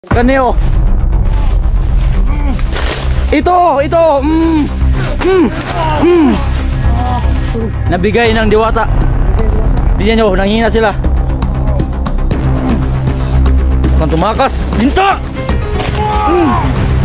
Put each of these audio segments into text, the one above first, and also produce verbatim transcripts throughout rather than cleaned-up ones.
Kaneo. Ito, ito. Mm. Mm. Mm. Nabigay ng diwata. Tingnan nyo, nanghina sila. Akan tumakas. Linta! Mm.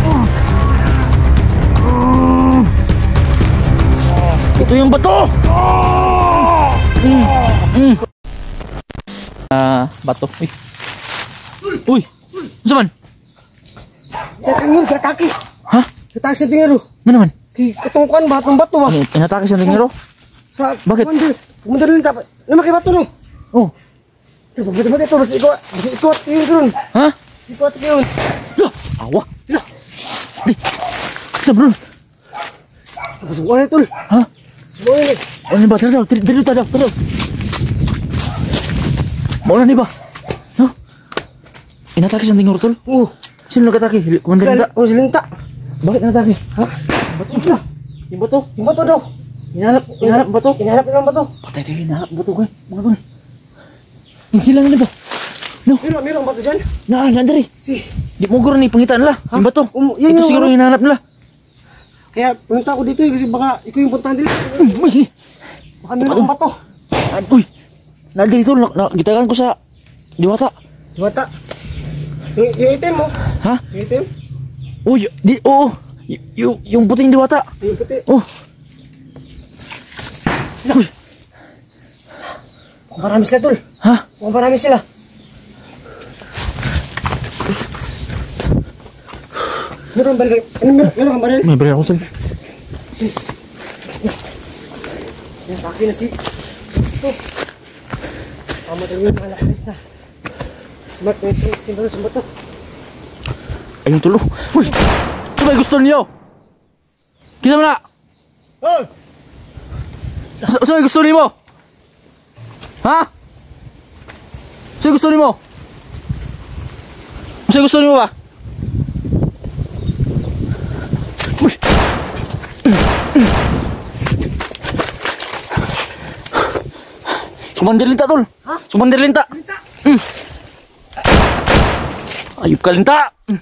Ito yung bato. Mm. Mm. Uh, bato. Uy. Uy. Saan? Sa tingero, kataki. Ha? Kataki sa tingero. Ano naman? Katungkuan ba? Itong bato ba? Ay, inatake sa tingero? Sa... Bakit? Kumandir lang dapat. Naman kay bato no? Oh. Bato-bato ito. Basta ikot. Basta ikot yun doon. Ha? Ikot yun. Lah! Awa! Lah! Di! Saan bro? Pasukan ito. Ha? Subukan ini. Ano ba? Tara, tara. Dito, tara, tara. Mauna ni ba? No? Inatake sa tingero tol? Oo. Sino nag-atake? Kumandir Linta? Oh, si Linta. Bakit inatake? Ha? Bato sila. Yung bato? Yung bato daw. Hinahanap, hinahanap bato? Hinahanap nilang bato. Patay tayo, hinahanap bato ko eh. Mga tol. Yung sila na ba? No? Meron, meron bato dyan. Na, nandari. Si. Di mo guro ni pangitaan nila. Yung bato. Um, yun Ito yung- siguro yung hinahanap nila. Kaya punta ako dito eh kasi baka ikaw yung puntahan dito. Hmm, Uy! Baka meron akong bato. Ah, Uy! Nandari tol. Na, na, gitagan ko sa diwata. Diwata. Yung, yung item mo. Ha? Yung item. Uy! Di, oo. Y- yung, yung puting diwata. Yung puti. Oh. Uy! Mukhang marami sila tol. Ha? Mukhang marami sila. Meron baril. Ano meron? Meron kang baril? May baril ako tol. Yan, taki na si... Ito. Pamatay mo yung mga lakas na. Mark, may simbolo sa bato. Ayun tulo. Uy! Ito ba yung gusto niyo? Kita mo na! Oh! Sa saan gusto niyo mo? Ha? Saan gusto niyo mo? Saan gusto niyo mo ba? Uy! Sumandir Linta tol. Ha? Sumandir Linta. Linta! Mm. Ayup ka Linta. Mm.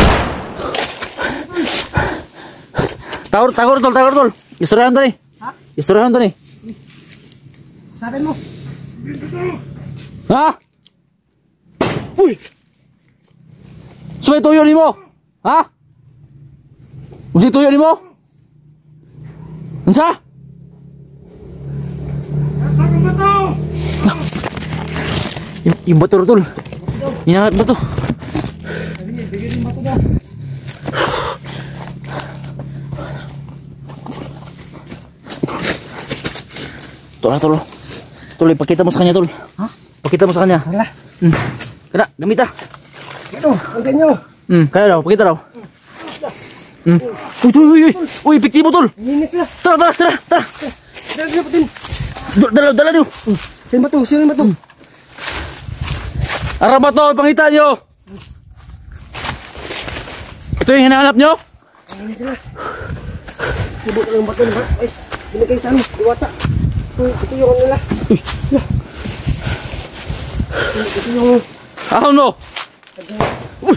Tawar, tawar tol, tawar tol. Istoryahan to ni. Ha? Istoryahan to ni. Sabi mo. Ha? Uy! Sumay tuyo ni mo? Ha? Unsay tuyo ni mo? Unsa? Bakit bato? Yung, yung bato tol. Hinahanap bato. Sabi niya, bigyan yung bato daw. Tol, tol. Tol, ipakita mo sa kanya tol. Ha? Pakita mo sa kanya. Wala. Hmm. Kana, gamit ah. Ito, ang ganyo. Hmm, kaya daw, pakita daw. Hmm. Uy, uy, uy, uy. Uy, epektibo tol. Hinit sila. Tara, tara, tara, tara. Dala sila patin. D- Dala, dala niyo. Sino bato? Sino bato? Ara ba to, ipangita niyo. Ito yung hinahanap niyo? Hinit sila. Ibot lang bato na ba? Ay, binigay sa amin. Diwata. Ito, ito yung ano nila. Uy, Ito yung... ahon mo. Uy.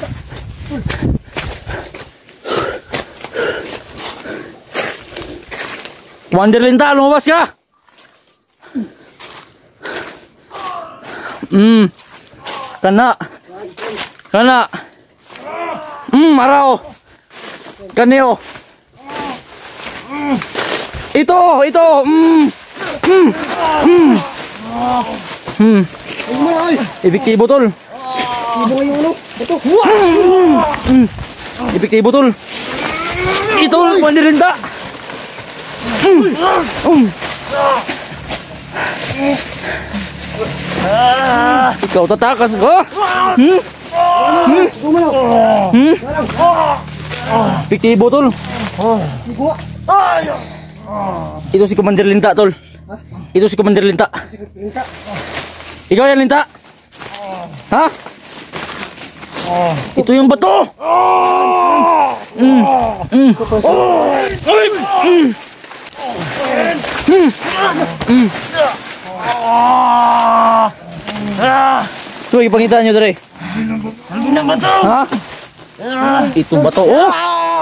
Commander Linta, lumabas ka. Hmm. Kana. Kana. Hmm, araw. Kaneo. Ito, ito. Hmm. Hmm. Hmm. Hmm. Ay, mo ay! Epektibo tol. Ibo nga yung ano? Bato. Hmm. Epektibo tol. Ito, Commander Linta. Hmm. Hmm. Ikaw tatakas ko. Hmm. Hmm. Gumalaw. Hmm. Epektibo tol. Ibo. Ito si Commander Linta tol. Ito si Commander Linta. Sige, pinta. Ikaw yan Linta. Ha? Ito yung bato. Mm. Mm. Ay. Mm. Mm. Mm. Ito, ipangita nyo dere. Sabi ng bato! Ha? Ito ba to? Oh!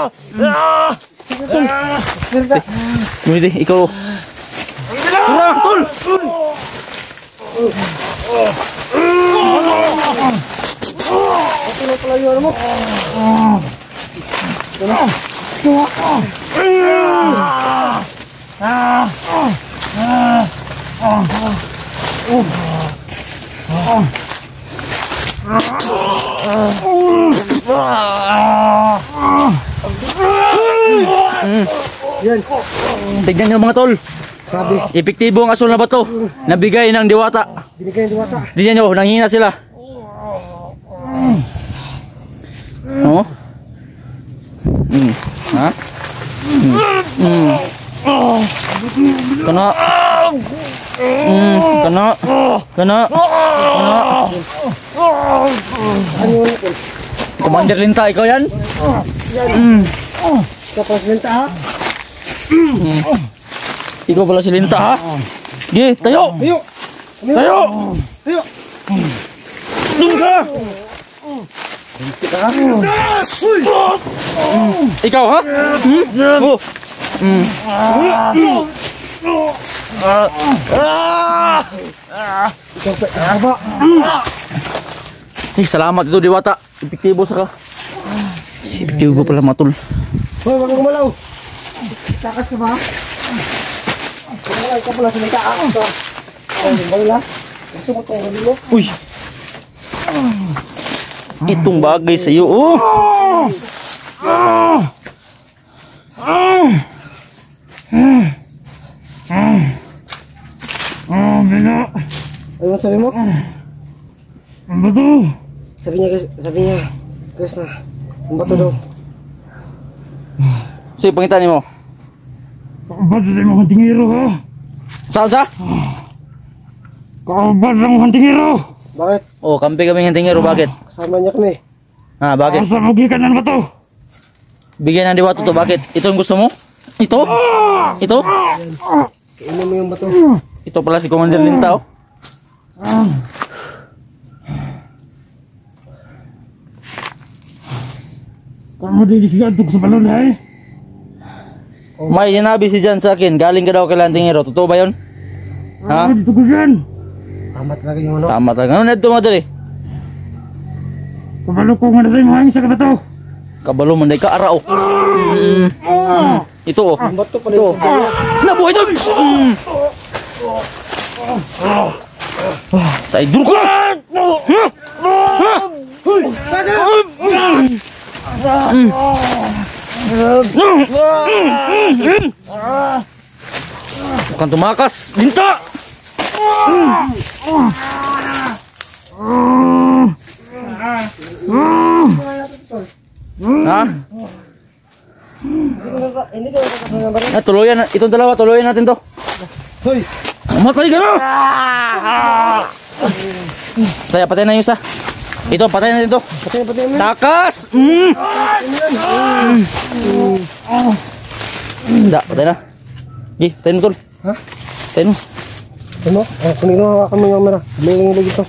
Gumiti, ikaw. Turang, tol! Ito na pala yung ano mo. Yan. Tignan nyo mga tol. Grabe. Epektibo ang asul na bato. Nabigay ng diwata. Binigay ng diwata. Tignan nyo, nanghina sila. Oh? Mm. Ha? Mm. Mm. Kana. Mm. Kana. Kana. Kana. Ano yun ito? Commander Linta, ikaw yan? Mm. Kapag lenta ha? Ikaw pala si Linta ha? Sige, tayo! Tayo! Tayo! Tayo! Doon ka! Ikaw ha? Hmm? Oh. Mm. Ikaw pa, ikaw ba? Eh, salamat ito diwata. Epektibo sa ka. Epektibo pala matol. Hoy, wag kang gumalaw. Takas ka ba? Gumalaw ka pala sa lenta ha? Ito. Ay, gumalaw. Gusto mo itong gawin mo? Uy! Itong bagay sa iyo, oh! Ano sabi mo? Ang bato! Sabi niya, guys, sabi niya, guys na, ang bato daw. Sige, pangitan mo. Kakabad sa mga tingiro ha! Saan sa? Kakabad sa mga tingiro! Bakit? Oh, kampi kami ng tingero, bakit? Kasama niya kami. Ah, bakit? Asa magikan ng bato! Bigyan ng diwata to, bakit? Ito ang gusto mo? Ito? Ito? Kainin mo yung bato. Ito pala si Commander Linta, oh. Kamu di dikigantok sa balon ha eh! May sinabi si Jan sa akin, galing ka daw kay Lantingero. Totoo ba yun? Ha? Kamu dito ko dyan! Tama talaga yung ano. Tama talaga. Ano na ito mga dali? Kabalo ko nga na sa'yo mahangin sa kabato! Kabalo mo, ka araw. Mm. Ito, oh. Ang bato pala Ito. yung sabi niya. Nabuhay doon! Mm. Tay, duro ka! Hoy! Baga! Bukan tumakas! Linta! Ha? Hindi ko nakakasama ba rin? Ah, tuluyan, na- itong dalawa, tuluyan natin to. Hoy! Matay ka na! Saya, patay na yung isa. Ito, patay na ito. Patay, patay mo. Takas! Mm. Hindi, patay na. Gi, patay mo tol. Ha? Patay mo. Ano? Eh, kunin mo hawakan mo yung camera. Bigyan yung lagi ito.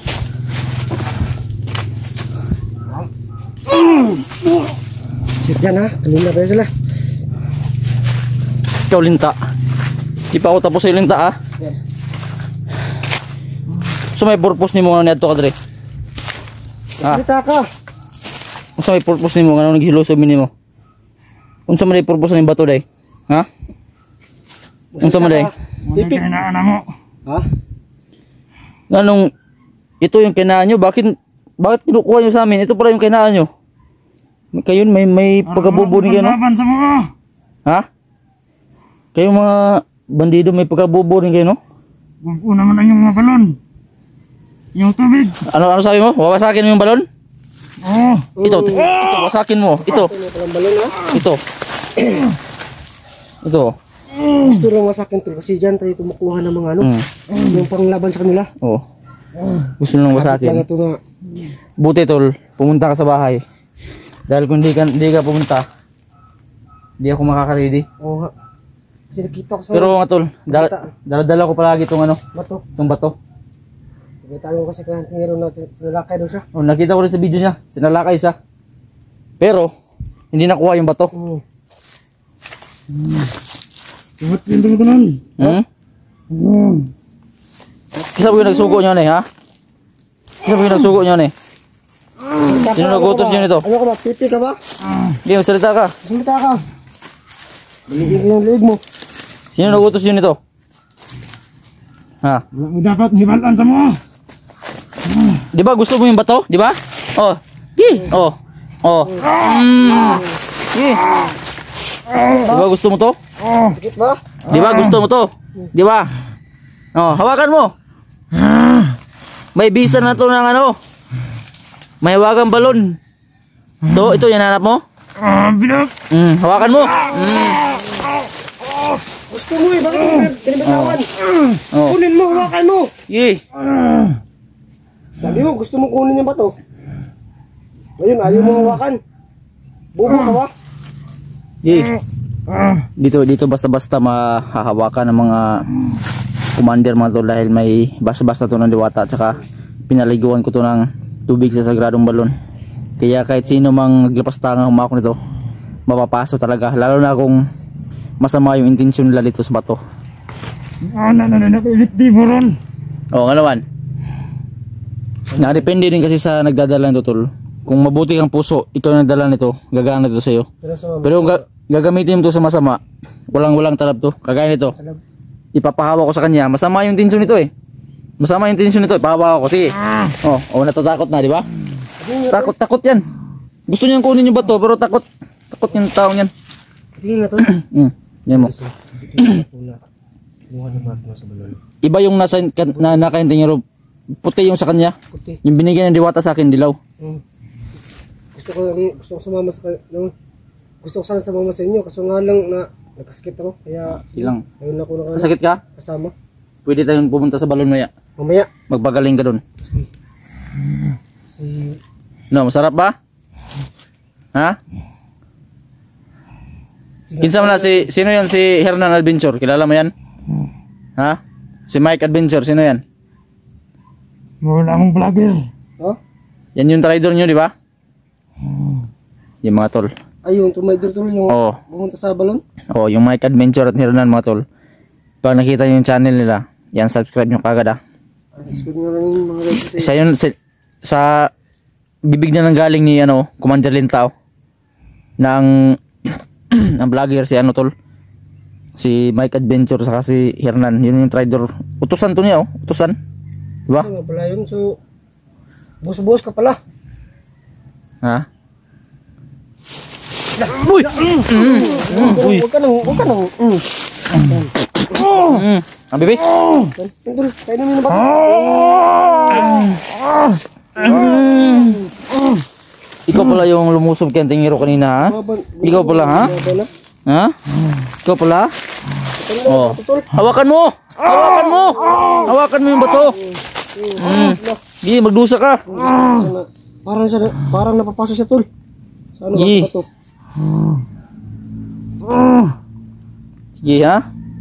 Sit dyan ha. Kanina pa sila. Ikaw, Linta. Di pa ako tapos sa'yo, Linta, ha? Yan. So may purpose ni mo nga nito kadre. Ha? Salita ka. Unsa may purpose nimo nga naghilusob nimo? Unsa man may purpose ning bato day? Ha? Unsa man day? Tipik. Tipik! Kinaan mo! Ha? Anong ito yung kinaan nyo? Bakit bakit kinukuha nyo sa amin? Ito pala yung kinaan nyo. Kayo may may pagkabubo ni kayo, no? Laban sa mga! Ha? Kayo mga bandido may pagkabubo ni kayo, no? Una naman ang yung mga balon! Yung tubig! Ano ano sabi mo? Wawasakin mo yung balon? Oo! Ito, ito, ito wasakin mo. Ito, Ano palang balon ha? ito. Ito. Gusto lang masakin to kasi dyan tayo kumukuha ng mga ano. Mm. Yung panglaban sa kanila. Oh. Gusto nang Lang wasakin. ito na. Buti tol, pumunta ka sa bahay. Dahil kung di ka, di ka pumunta, di ako makaka-ready. Oo nga. Kasi nakita ko sa Pero nga tol, dala, dala-dala ko palagi itong ano, bato. itong bato. Kita mo kasi kaya tingiro na sinalakay doon siya. Oh, nakita ko rin sa video niya. Sinalakay siya. Pero, hindi nakuha yung bato. Hmm. Ba't yung tumutunan? Hmm? Hmm. Kisa mo yung nagsugo niyo na eh, ha? Kisa mo yung nagsugo niyo na eh. Sino nagutos niyo nito? Ano ka ba? Pipi ka ba? Hindi, magsalita ka. Salita ka. Balikin ko yung leeg mo. Sino nagutos niyo nito? Ha? Wala mo dapat hibalan sa mo. Di ba gusto mo yung bato? Di ba? Oh. Gi. Oh. Oh. Mm. Gi. Di ba gusto mo to? Sakit ba? Di ba gusto mo to? Di ba? Oh, hawakan mo. May bisa na to ng ano. May hawakan balon. To, ito yan hanap mo? Ah, binak. Mm, hawakan mo. Mm. Gusto mo eh. Bakit mo pinabitawan? Oh. Kunin mo, hawakan mo. Gi. Sabi mo, gusto mo kunin yung bato. Ngayon, ayaw mo hawakan. Bubo ka ba? Gi. Dito dito basta-basta mahahawakan ng mga commander mga tol dahil may basta-basta to ng diwata at saka pinaliguan ko to ng tubig sa sagradong balon. Kaya kahit sino mang naglapas tangang humako nito, mapapaso talaga, lalo na kung masama yung intensyon nila dito sa bato. Ah, na na na nakilit di mo ron. Oo nga naman. Nakadepende din kasi sa nagdadala nito tol. Kung mabuti kang puso, ikaw yung nagdala nito, gagana ito sa'yo. Pero sa Pero kung ga- gagamitin mo ito sa masama, walang walang talab to. Kagaya nito, ipapahawa ko sa kanya, masama yung intensyon nito eh. Masama yung intensyon nito, ipahawa ko. Sige. Oh, oh natatakot na, di ba? Takot, takot yan. Gusto niyang kunin yung bato, pero takot. Takot yung taong yan. tingin nga to. Mm, yan mo. Kumuha ng mark mo sa balon. Iba yung nasa na, nakainting yung puti yung sa kanya. Puti. Yung binigyan ng diwata sa akin, dilaw. Hmm. Gusto ko gusto ko sumama sa no? Gusto ko sana sumama sa inyo kaso nga lang na nagkasakit ako kaya Ilang. ayun ako na Masakit ka? kasama. Pwede tayong pumunta sa balon maya. Mamaya. Magpagaling ka doon. Eh, No, masarap ba? Ha? Kinsa man na si sino yan si Hernan Adventure? Kilala mo yan? Ha? Si Mike Adventure, sino yan? Wala akong vlogger. oh? Yan yung trader nyo, di ba? Yung mga tol. Ayun, tumaydur tuloy yung Oo. pumunta sa balon. Oh, yung Mike Adventure at Hernan mga tol. Pag nakita nyo yung channel nila, yan subscribe nyo kagad ah. Subscribe nyo lang yung mga guys kasi Isa yun sa, sa bibig na nang galing ni ano, Commander Lintao ng ang vlogger si ano tol. Si Mike Adventure saka si Hernan, yun yung trader. Utusan to niya oh, utusan. Di ba? ano nga pala yun. So, bus-bus ka pala. Ha? Uy! Mm, mm, uy! Huwag ka nang, huwag ka nang, mm. Mm. Ang bibi? Tindol, kainin mo na ba? Ikaw pala yung lumusob kay Tingiro kanina ha? Ikaw pala ha? Ha? Ikaw pala? Oh. Hawakan mo! Hawakan mo! Hawakan mo yung bato! Mm. Di, magdusa ka! Parang siya, parang napapasok sa tul. Sa ano Yi. ba ito? Sige ha?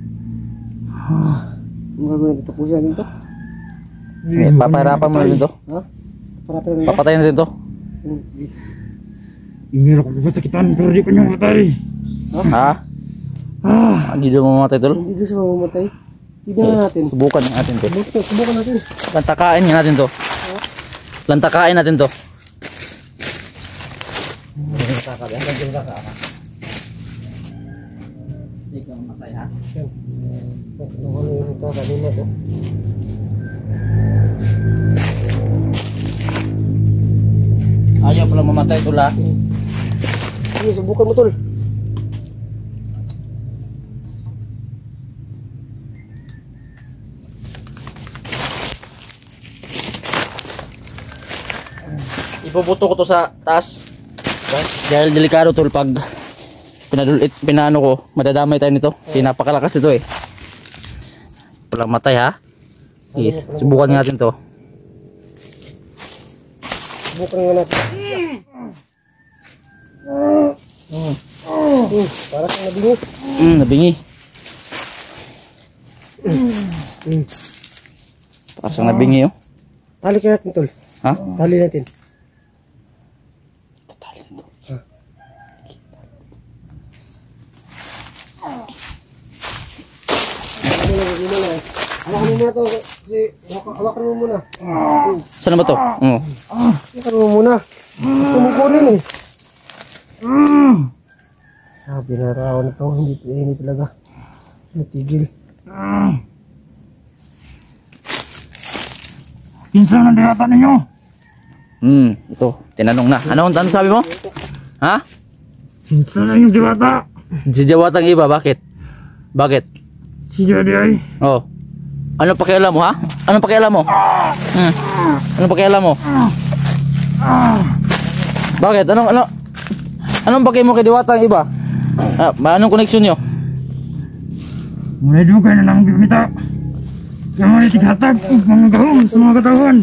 Ang gagawin natin, tapusin natin ito. Eh, papahirapan mo na rin to. Ha? Para pala nila. Papatayin natin to. Sige. Hindi ako kasakitan pero di ko niya matay. Ha? Ah, Hindi daw mamamatay tol. Hindi doon siya mamamatay. Tignan natin. Subukan natin to. Subukan, subukan natin. Lantakain nga natin to. Lantakain natin to. Ikaw mamatay ha? Yan. Ano ano yun ito? Kanina to. Ayaw pala mamatay tol ha? Sige, subukan mo tul. Ipuputo ko to sa taas. Dahil delikado tol pag pinadulit, pinano ko, madadamay tayo nito. Pinapakalakas nito eh. Walang matay ha. Yes, subukan natin to. Subukan nga natin. Mm. Hmm, para sa nabingi. Mm, nabingi. Hmm. Parang nabingi oh. Tali ka natin, tol. Ha? Tali natin. Hawakan mo muna to. Kasi, hawakan mo muna. Saan ba to? Oo. Hawakan mo muna. Gusto mo kunin eh. Sabi na tao na to. Hindi, hindi talaga. Natigil. Pinsan ang diwata ninyo. Hmm, ito. Tinanong na. Ano ang tanong sabi mo? Ha? Pinsan na yung diwata. Si Jawatang iba, bakit? Bakit? Si Jody ay. Oh. Ano pakialam mo, ha? Anong pakialam mo? Hmm. Anong pakialam mo? Bakit? Anong ano? Anong pakialam mo kay Diwata ang iba? Ah, anong connection nyo? Mulai dito kayo na lang gimita. Kaya mga itighatag mga gahong sa mga katawan.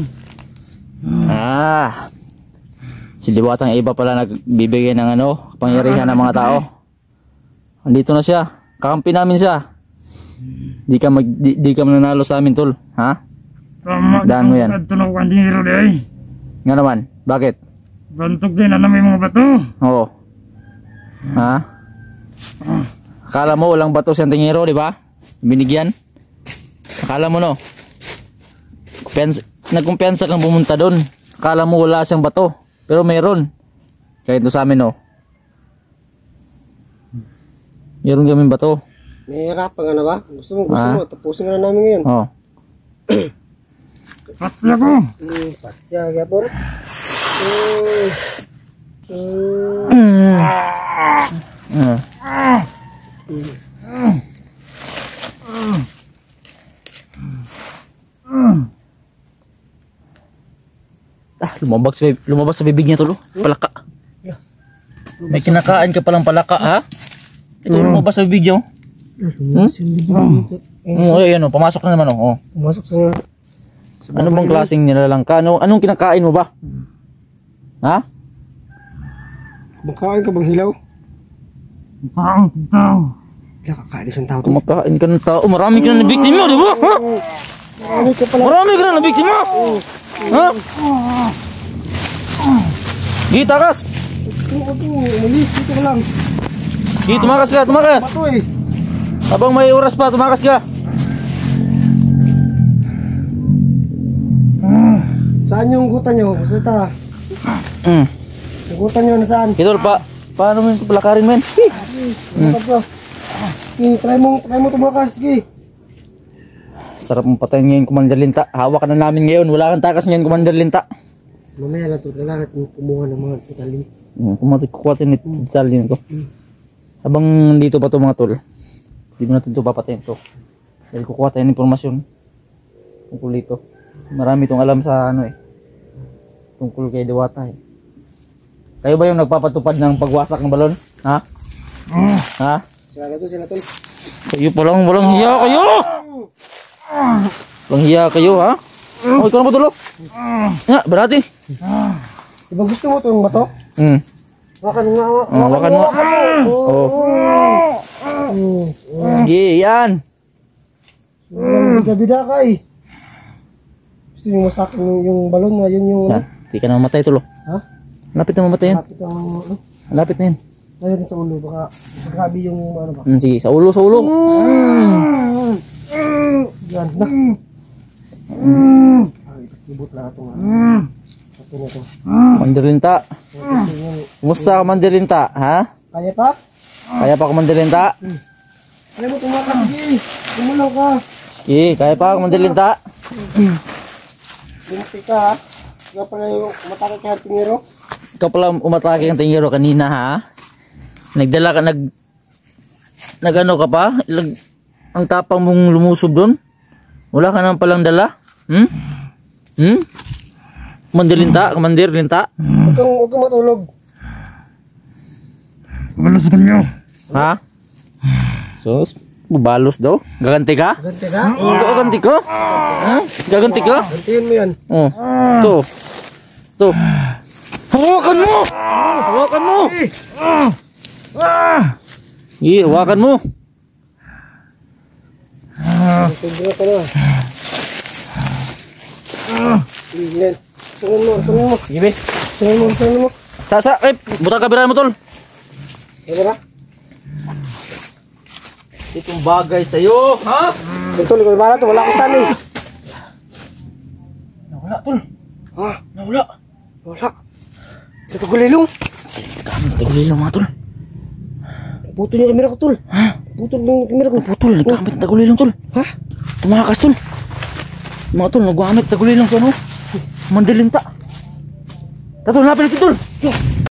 Ah. Si Diwata ang iba pala nagbibigay ng ano, pangyarihan ng mga tao. Andito na siya. Kakampi namin siya. Di ka mag di, di ka mananalo sa amin, tol. Ha? Tama. Daan mo yan. Tunog ang dinero di ay. Nga naman. Bakit? Bantok din na may mga bato. Oo. Ha? Akala mo walang bato siyang tingero, di ba? Binigyan. Akala mo no. Kumpiyansa, nagkumpiyansa kang pumunta doon. Akala mo wala siyang bato, pero meron. Kahit doon sa amin no. Meron kaming bato. Nahihirapan ka na ba? Gusto mo, gusto Ah? mo. Tapusin ka na namin ngayon. Oh. Patla ko. Hmm, patya, gapon. Hmm. Hmm. Mm. Ah, lumabas sa bib- lumabas sa bibig niya tulo. Palaka. May kinakain ka palang palaka, ha? Ito lumabas sa bibig niya. Oh. Hmm? Mm, oh, yan, oh, pumasok na naman oh. Oh. Pumasok sa... sa Ano bang klaseng nilalangka? Ano anong kinakain mo ba? Ha? Kumakain ka bang hilaw? Taong tao. Wala kakain isang tao. Kumakain ka ng tao. Marami ka na nabiktima, di ba? Ha? Marami ka pala. Marami ka na nabiktima. Ha? Di, takas. Ito, ito. Umalis. Dito ka lang. Di, tumakas ka, tumakas. Pato eh. Habang may oras pa, tumakas ka. Saan yung gutan nyo? Basta ta. Mm. Yung gutan nyo nasaan? Ito pa. Paano mo yung palakarin, men? Bukat ka. Sige, try mo, try mo tumakas. Sige. Sarap mong patayin ngayon, Commander Linta. Hawak ka na namin ngayon. Wala kang takas ngayon, Commander Linta. Mamaya na ito. Kailangan natin kumuha ng mga itali. Hmm, kumatik kukuha tayo nito. Detalye nito. Habang dito pa to mga tol, hindi mo natin ito papatayin to. Dahil kukuha tayo ng informasyon tungkol dito. Marami itong alam sa ano eh. Tungkol kay Diwata eh. Kayo ba yung nagpapatupad ng pagwasak ng balon? Ha? Ha? Sila to, sila to. Kayo palang walang hiya kayo! Walang hiya kayo ha? O, ikaw na ba tulo? Nga, berarti. Diba gusto mo itong bato? Hmm. Wakan nga, Oh, wakan mo. Oh. Sige, yan. Bida-bida ka eh. Gusto nyo masakin yung, yung balon na yun yung... Yan. Hindi ka na mamatay tulo. Ha? Lapit na mamatay yan. Lapit ang... Ano? Lapit na yan. Ayun sa ulo. Baka grabe yung ano ba? Hmm, sige, sa ulo, sa ulo. Mm. Yan na. Ay, ibut lang ito nga. Ito na ito. Commander Linta. Kumusta, Commander Linta? Ha? Kaya pa? Kaya pa, Commander Linta? Kaya mo tumakas. Sige. Gumalaw ka. Sige, kaya pa, Commander Linta? Bumati ka ha. Kaya pala yung matakit ka tingero. Ikaw pala umatake ng tingero kanina, ha? Nagdala ka, nag... Nagano ka pa? Ilag... Ang tapang mong lumusob doon? Wala ka naman palang dala? Hmm? Hmm? Commander Linta? Commander Linta? Huwag kang, huwag kang matulog. Balas ka niyo. Ha? Sus, bubalos daw? Gaganti ka? Ganti ka? Gaganti ka? Ha? Gaganti ka? Gantihin mo yan. Oh. Ito. Ito. Hawakan mo! Hawakan mo! Iya, hawakan mo. Sobra ka na. Yan. Sunod mo, sunod mo. Sige, be. Sunod mo, sunod mo. Sa, sa, eh, butang kabiran mo, tol. Ano ba? Itong bagay sa'yo, ha? Tol, ikaw ba to? Wala ko stand eh. Nawala, tol. Ha? Nawala. Wala. Ito gulilong. Kami, tagulilo mga tol. Putol yung kamera ko, tol. Ha? Putol yung kamera ko. Putol, nagkamit tagulilong, tol. Ha? Tumakas, tol. Mga tol, naggamit tagulilong sa ano? Mandilinta. Tatol, napin natin, tol.